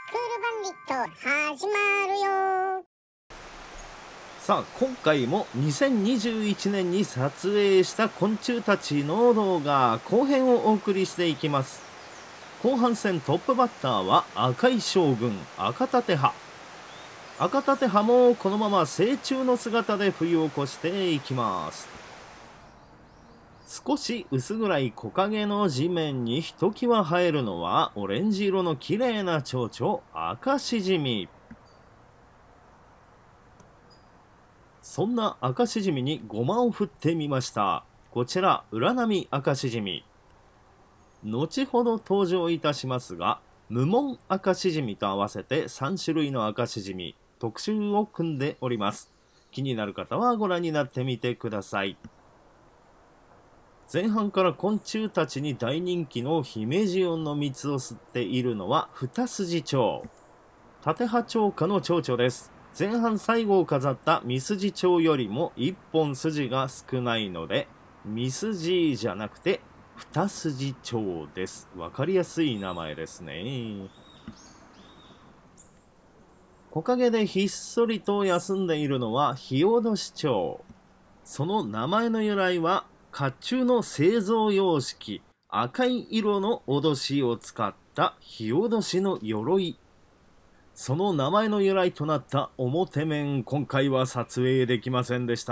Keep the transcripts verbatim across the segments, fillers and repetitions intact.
クールバンディット始まるよ。 さあ今回もにせんにじゅういちねんに撮影した昆虫たちの動画後編をお送りしていきます。後半戦トップバッターは赤い将軍赤立葉。赤立葉もこのまま成虫の姿で冬を越していきます。少し薄暗い木陰の地面にひときわ生えるのはオレンジ色の綺麗な蝶々赤しじみ。そんな赤しじみにごまを振ってみました。こちら浦波赤しじみ。後ほど登場いたしますが、無紋赤しじみと合わせてさん種類の赤しじみ特集を組んでおります。気になる方はご覧になってみてください。前半から昆虫たちに大人気のヒメジオンの蜜を吸っているのはフタスジチョウ。縦葉蝶花の蝶々です。前半最後を飾ったミスジチョウよりもいっぽん筋が少ないので、ミスジじゃなくてフタスジチョウです。わかりやすい名前ですね。木陰でひっそりと休んでいるのはヒオドシチョウ。その名前の由来は甲冑の製造様式、赤い色の脅しを使ったヒオドシの鎧。その名前の由来となった表面、今回は撮影できませんでした。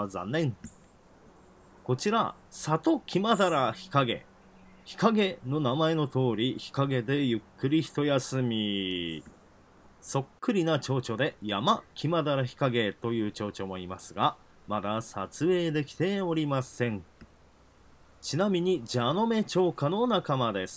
残念。こちら、里キマダラヒカゲ。ヒカゲの名前の通り、日陰でゆっくり一休み。そっくりな蝶々で山キマダラヒカゲという蝶々もいますが、まだ撮影できておりません。ちなみにジャノメ蝶花の仲間です。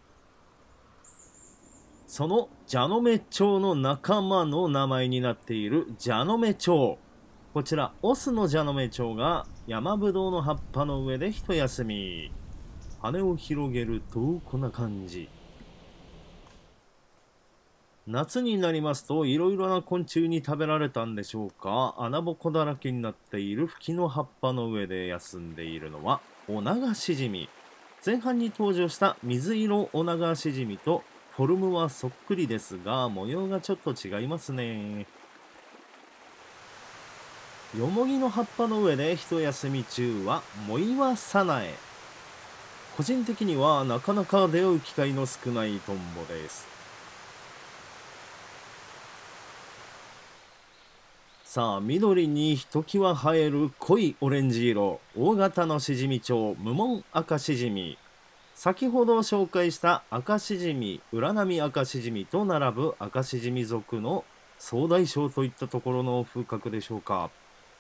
そのジャノメ蝶の仲間の名前になっているジャノメ蝶。こちらオスのジャノメ蝶が山ぶどうの葉っぱの上で一休み。羽を広げるとこんな感じ。夏になりますといろいろな昆虫に食べられたんでしょうか、穴ぼこだらけになっているフキの葉っぱの上で休んでいるのはオナガシジミ。前半に登場した水色オナガシジミとフォルムはそっくりですが模様がちょっと違いますね。ヨモギの葉っぱの上で一休み中はモイワサナエ。個人的にはなかなか出会う機会の少ないトンボです。さあ緑にひときわ映える濃いオレンジ色、大型のシジミ蝶無紋赤シジミ。先ほど紹介した赤シジミ、浦波赤シジミと並ぶ赤シジミ属の総大将といったところの風格でしょうか。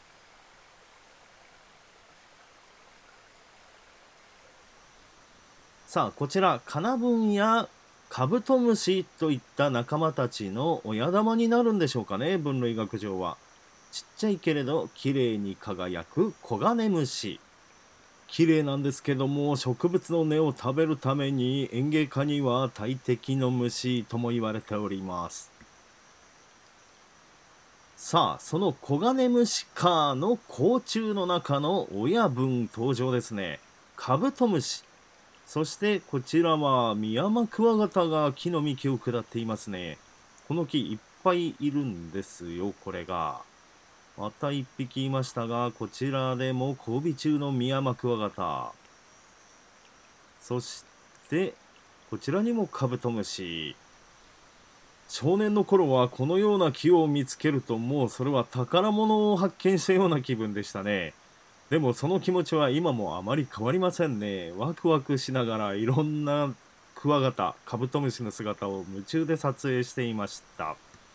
さあこちらカナブンやカブトムシといった仲間たちの親玉になるんでしょうかね、分類学上は。ちっちゃいけれど綺麗に輝くコガネムシ。綺麗なんですけども植物の根を食べるために園芸家には大敵の虫とも言われております。さあそのコガネムシ科の甲虫の中の親分登場ですね。カブトムシ。そしてこちらはミヤマクワガタが木の幹を下っていますね。この木いっぱいいるんですよ。これがまたいっぴきいましたが、こちらでも交尾中のミヤマクワガタ。そしてこちらにもカブトムシ。少年の頃はこのような木を見つけるともうそれは宝物を発見したような気分でしたね。でもその気持ちは今もあまり変わりませんね。ワクワクしながらいろんなクワガタ、カブトムシの姿を夢中で撮影していました。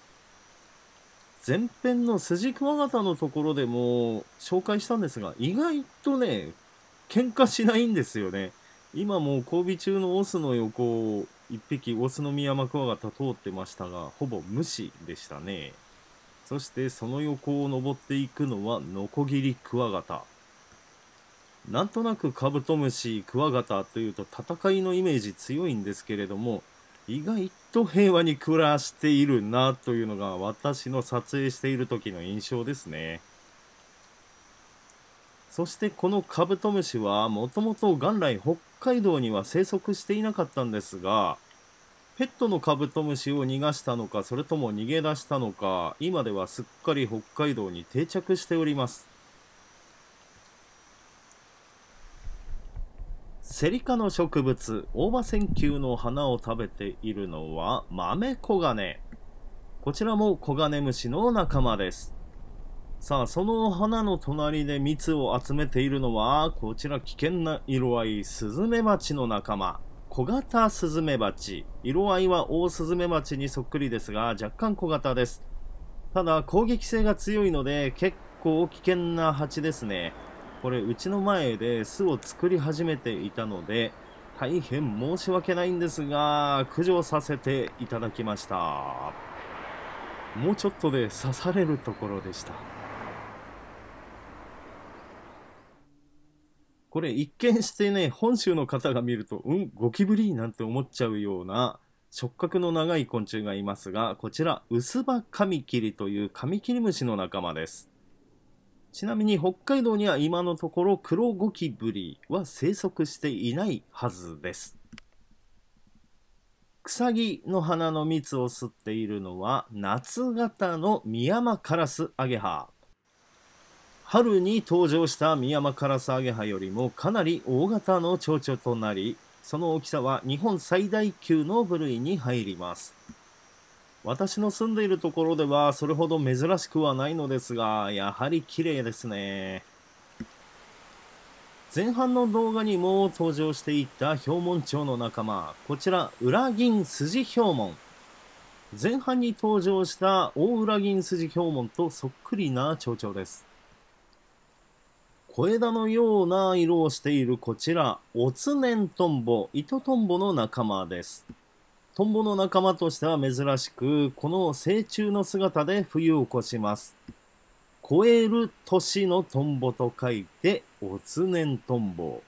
前編のスジクワガタのところでも紹介したんですが、意外とね喧嘩しないんですよね。今も交尾中のオスの横をいっぴきオスのミヤマクワガタ通ってましたが、ほぼ無視でしたね。そしてその横を登っていくのはノコギリクワガタ。なんとなくカブトムシ、クワガタというと戦いのイメージ強いんですけれども、意外と平和に暮らしているなというのが私の撮影している時の印象ですね。そしてこのカブトムシはもともと元来北海道には生息していなかったんですが、 ペットのカブトムシを逃がしたのか、それとも逃げ出したのか、今ではすっかり北海道に定着しております。セリ科の植物、大葉線球の花を食べているのはマメコガネ。こちらもコガネムシの仲間です。さあ、その花の隣で蜜を集めているのは、こちら危険な色合い、スズメバチの仲間。小型スズメバチ。色合いはオオスズメバチにそっくりですが、若干小型です。ただ、攻撃性が強いので、結構危険な蜂ですね。これ、うちの前で巣を作り始めていたので、大変申し訳ないんですが、駆除させていただきました。もうちょっとで刺されるところでした。これ一見してね、本州の方が見ると、うん、ゴキブリなんて思っちゃうような触覚の長い昆虫がいますが、こちら、ウスバカミキリというカミキリムシの仲間です。ちなみに北海道には今のところ黒ゴキブリは生息していないはずです。クサギの花の蜜を吸っているのは夏型のミヤマカラスアゲハ。春に登場したミヤマカラスアゲハよりもかなり大型の蝶々となり、その大きさは日本最大級の部類に入ります。私の住んでいるところではそれほど珍しくはないのですが、やはり綺麗ですね。前半の動画にも登場していたヒョウモンチョウの仲間、こちらウラギンスジヒョウモン。前半に登場したオオウラギンスジヒョウモンとそっくりな蝶々です。小枝のような色をしているこちら、オツネントンボ、イトトンボの仲間です。トンボの仲間としては珍しく、この成虫の姿で冬を越します。越える年のトンボと書いて、オツネントンボ。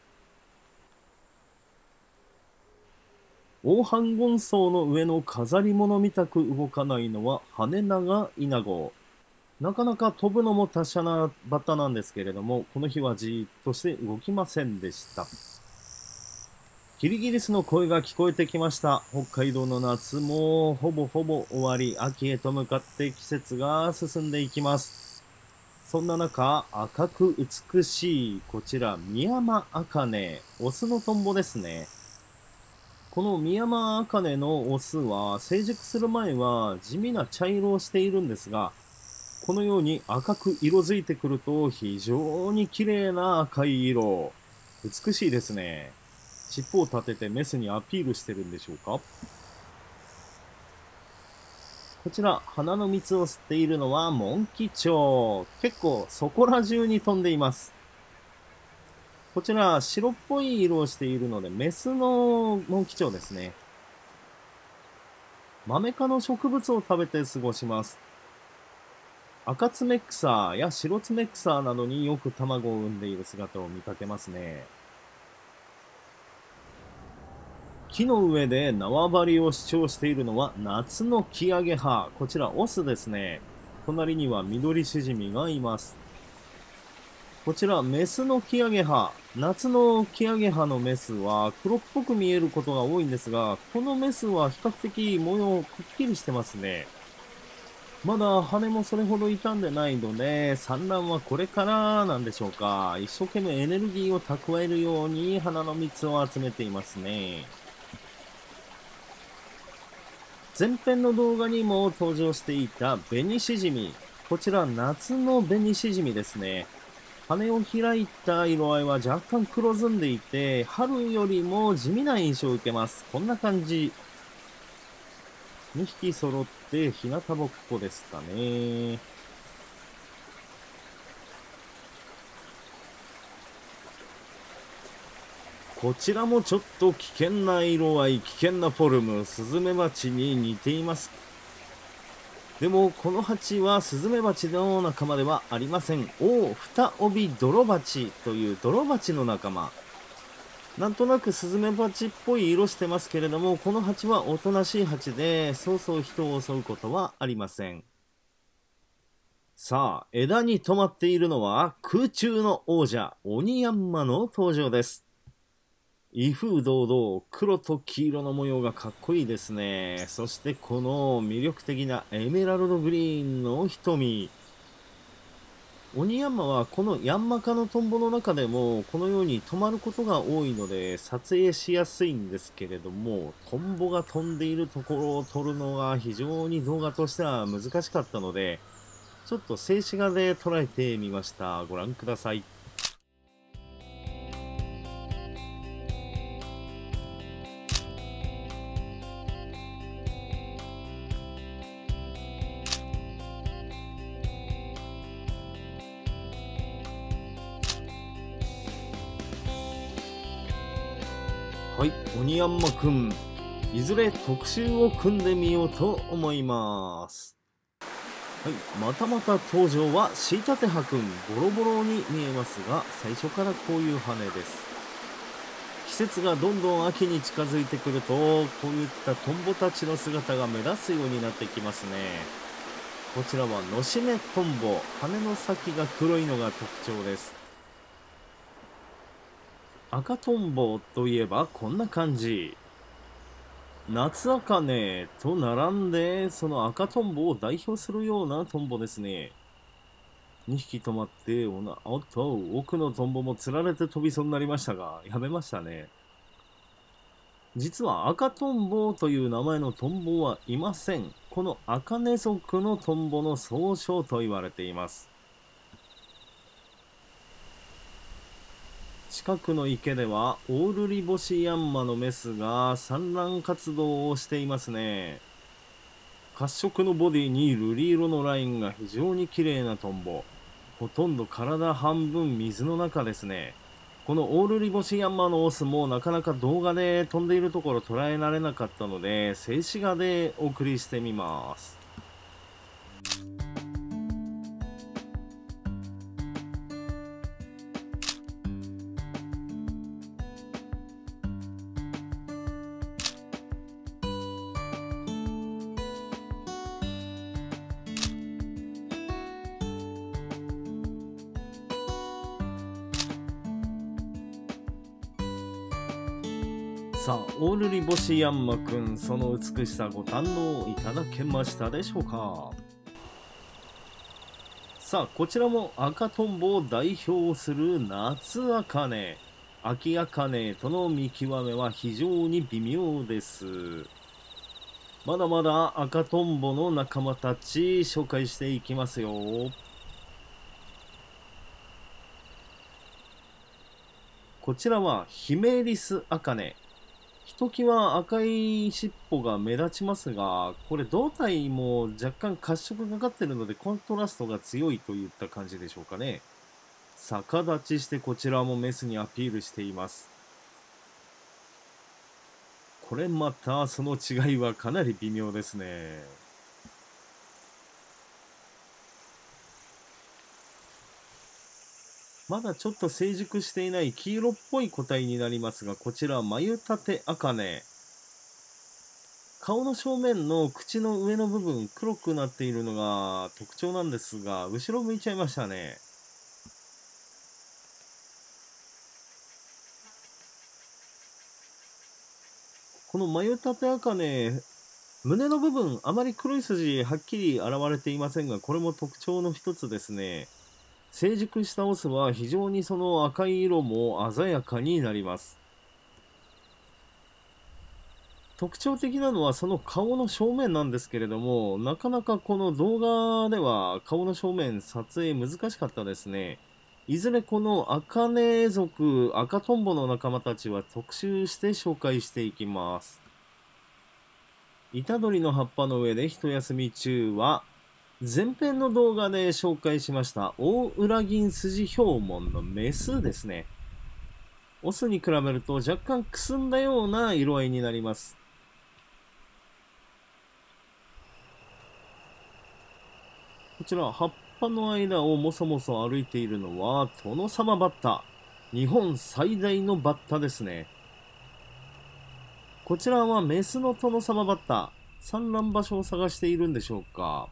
オオハンゴンソウの上の飾り物みたく動かないのはハネナガイナゴ。なかなか飛ぶのも達者なバッタなんですけれども、この日はじーっとして動きませんでした。キリギリスの声が聞こえてきました。北海道の夏もほぼほぼ終わり、秋へと向かって季節が進んでいきます。そんな中、赤く美しいこちらミヤマアカネ、オスのトンボですね。このミヤマアカネのオスは成熟する前は地味な茶色をしているんですが、このように赤く色づいてくると非常に綺麗な赤い色。美しいですね。尻尾を立ててメスにアピールしてるんでしょうか。こちら、花の蜜を吸っているのはモンキチョウ。結構そこら中に飛んでいます。こちら、白っぽい色をしているので、メスのモンキチョウですね。マメ科の植物を食べて過ごします。赤爪草や白爪草などによく卵を産んでいる姿を見かけますね。木の上で縄張りを主張しているのは夏のキアゲハ。こちらオスですね。隣には緑シジミがいます。こちらメスのキアゲハ。夏のキアゲハのメスは黒っぽく見えることが多いんですが、このメスは比較的模様くっきりしてますね。まだ羽もそれほど傷んでないので、産卵はこれからなんでしょうか。一生懸命エネルギーを蓄えるように花の蜜を集めていますね。前編の動画にも登場していたベニシジミ。こちら夏のベニシジミですね。羽を開いた色合いは若干黒ずんでいて、春よりも地味な印象を受けます。こんな感じ。にひき揃って日向ぼっこですかね。こちらもちょっと危険な色合い、危険なフォルム、スズメバチに似ています。でもこの蜂はスズメバチの仲間ではありません。オオフタオビドロバチというドロバチの仲間。なんとなくスズメバチっぽい色してますけれども、この蜂はおとなしい蜂で、そうそう人を襲うことはありません。さあ、枝に止まっているのは空中の王者、オニヤンマの登場です。 威風堂々、黒と黄色の模様がかっこいいですね。そしてこの魅力的なエメラルドグリーンの瞳。オニヤンマはこのヤンマ科のトンボの中でもこのように止まることが多いので撮影しやすいんですけれども、トンボが飛んでいるところを撮るのが非常に動画としては難しかったので、ちょっと静止画で捉えてみました。ご覧ください。はい、オニヤンマくん、いずれ特集を組んでみようと思います。はい、またまた登場はシイタテハくん。ボロボロに見えますが、最初からこういう羽です。季節がどんどん秋に近づいてくると、こういったトンボたちの姿が目立つようになってきますね。こちらはノシメトンボ。羽の先が黒いのが特徴です。赤トンボといえばこんな感じ。夏茜と並んで、その赤トンボを代表するようなトンボですね。にひき止まって、おな、おっと、奥のトンボもつられて飛びそうになりましたが、やめましたね。実は赤トンボという名前のトンボはいません。この茜属のトンボの総称と言われています。近くの池ではオオルリボシヤンマのメスが産卵活動をしていますね。褐色のボディに瑠璃色のラインが非常に綺麗なトンボ。ほとんど体半分水の中ですね。このオオルリボシヤンマのオスもなかなか動画で飛んでいるところ捉えられなかったので、静止画でお送りしてみます。さあ、オオルリボシヤンマくん、その美しさご堪能いただけましたでしょうか。さあ、こちらも赤トンボを代表する夏茜。秋茜との見極めは非常に微妙です。まだまだ赤トンボの仲間たち紹介していきますよ。こちらはヒメリスアカネ。ひときわ赤い尻尾が目立ちますが、これ胴体も若干褐色がかっているのでコントラストが強いといった感じでしょうかね。逆立ちしてこちらもメスにアピールしています。これまたその違いはかなり微妙ですね。まだちょっと成熟していない黄色っぽい個体になりますが、こちらマユタテアカネ。顔の正面の口の上の部分黒くなっているのが特徴なんですが、後ろ向いちゃいましたね。このマユタテアカネ、胸の部分あまり黒い筋はっきり現れていませんが、これも特徴の一つですね。成熟したオスは非常にその赤い色も鮮やかになります。特徴的なのはその顔の正面なんですけれども、なかなかこの動画では顔の正面撮影難しかったですね。いずれこのアカネ属赤トンボの仲間たちは特集して紹介していきます。虎杖の葉っぱの上で一休み中は、前編の動画で紹介しましたオオウラギンスジヒョウモンのメスですね。オスに比べると若干くすんだような色合いになります。こちら葉っぱの間をもそもそ歩いているのはトノサマバッタ。日本最大のバッタですね。こちらはメスのトノサマバッタ。産卵場所を探しているんでしょうか。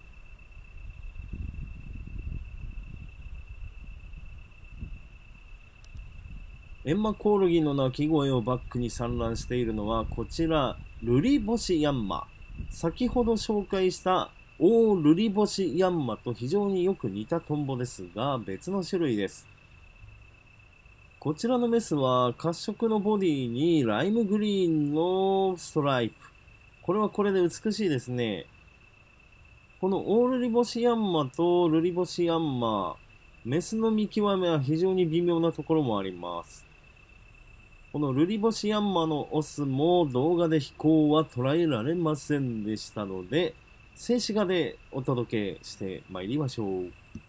エンマコオロギの鳴き声をバックに産卵しているのはこちらルリボシヤンマ。先ほど紹介したオオルリボシヤンマと非常によく似たトンボですが別の種類です。こちらのメスは褐色のボディにライムグリーンのストライプ。これはこれで美しいですね。このオオルリボシヤンマとルリボシヤンマ、メスの見極めは非常に微妙なところもあります。このルリボシヤンマのオスも動画で飛行は捉えられませんでしたので、静止画でお届けしてまいりましょう。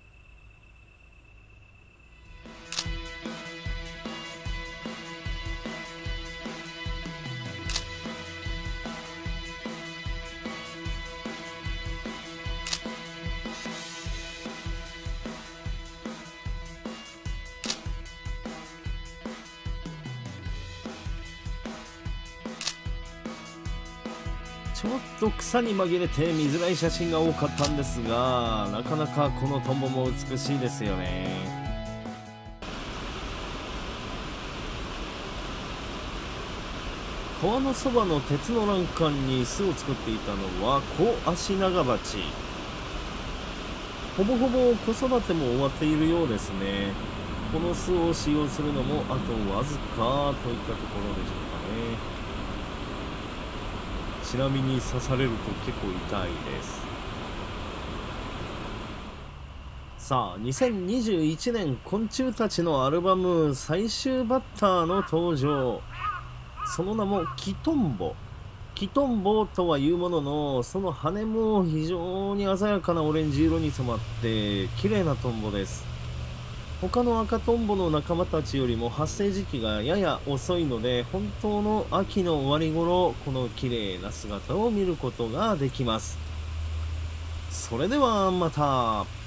ちょっと草に紛れて見づらい写真が多かったんですが、なかなかこのトンボも美しいですよね。川のそばの鉄の欄干に巣を作っていたのはコアシナガバチ。ほぼほぼ子育ても終わっているようですね。この巣を使用するのもあとわずかといったところでしょうかね。ちなみに刺されると結構痛いです。さあにせんにじゅういちねん昆虫たちのアルバム最終バッターの登場。その名もキトンボ。キトンボとはいうものの、その羽も非常に鮮やかなオレンジ色に染まって綺麗なトンボです。他の赤トンボの仲間たちよりも発生時期がやや遅いので、本当の秋の終わり頃、この綺麗な姿を見ることができます。それではまた。